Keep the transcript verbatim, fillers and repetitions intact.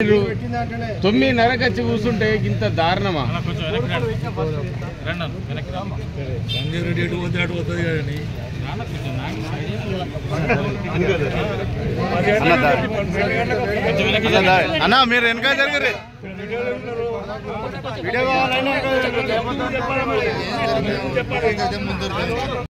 తొమ్మిదిన్నరకు వచ్చి కూర్చుంటే ఇంత దారుణమా? అన్నా మీరు వెనక జరిగారు వీడియో కావాలన్నా